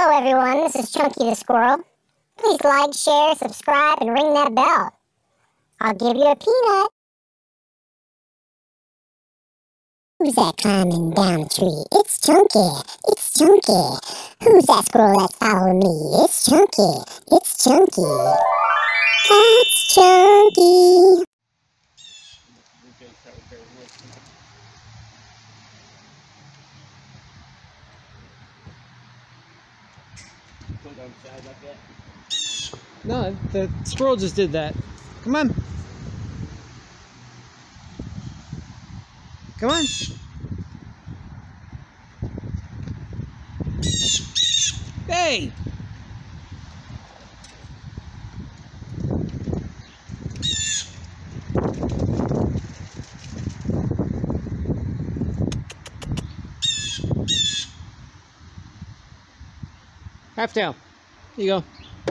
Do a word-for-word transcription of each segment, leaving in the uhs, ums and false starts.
Hello everyone, this is Chunky the Squirrel. Please like, share, subscribe, and ring that bell. I'll give you a peanut. Who's that climbing down the tree? It's Chunky. It's Chunky. Who's that squirrel that's following me? It's Chunky. It's Chunky. That's Chunky. No, the squirrel just did that. Come on. Come on. Hey! Half tail. Here you go.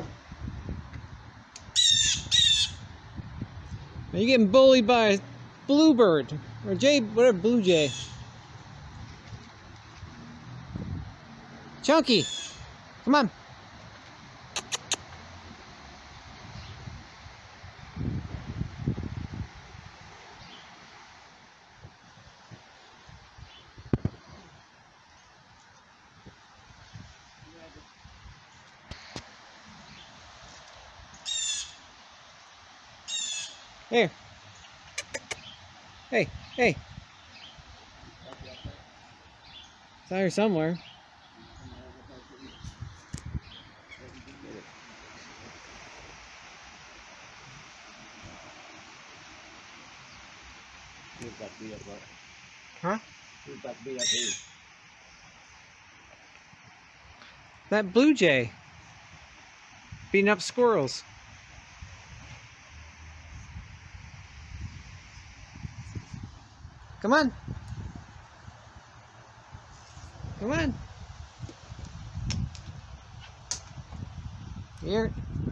Now you're getting bullied by a bluebird or jay, whatever, blue jay. Chunky, come on. Here. Hey, hey. It's out here somewhere. Huh? That blue jay beating up squirrels. Come on. Come on. Here.